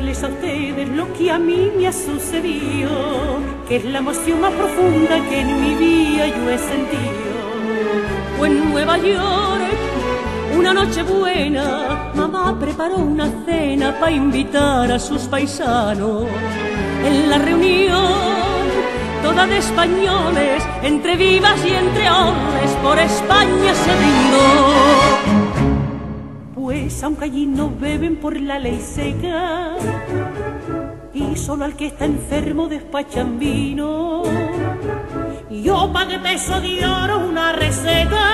contarles a ustedes lo que a mí me ha sucedido, que es la emoción más profunda que en mi vida yo he sentido. Fue en Nueva York, una noche buena, mamá preparó una cena para invitar a sus paisanos. En la reunión, toda de españoles, entre vivas y entre hombres, por España se brindó. Pues aunque allí no beben por la ley seca, y solo al que está enfermo despachan vino, yo pagué peso de oro una receta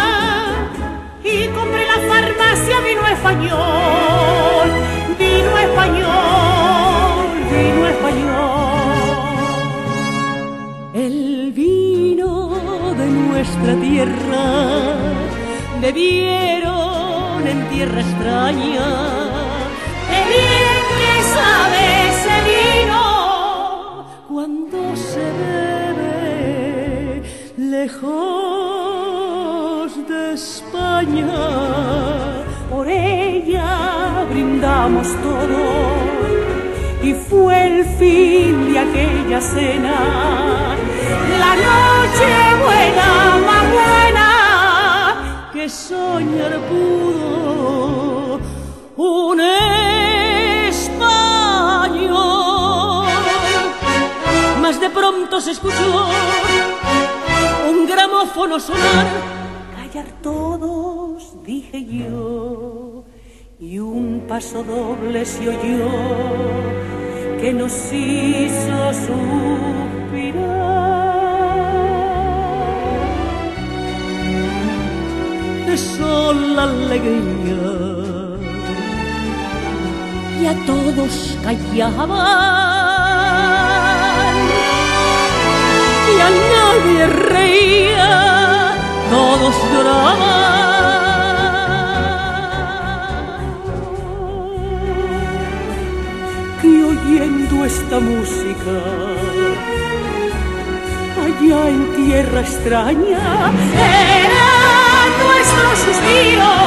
y compré en la farmacia vino español, vino español, vino español. El vino de nuestra tierra bebieron en tierra extraña. ¡Qué bien que sabe ese vino cuando se bebe lejos de España! Por ella brindamos todos y fue el fin de aquella cena, la noche buena, más buena que soñar pudo un español. Mas de pronto se escuchó un gramófono sonar. Callar todos, dije yo, y un paso doble se oyó que nos hizo suspirar. De sola alegría, y a todos callaban, y a nadie reía, todos lloraban. Que oyendo esta música, allá en tierra extraña, era nuestro suspiro.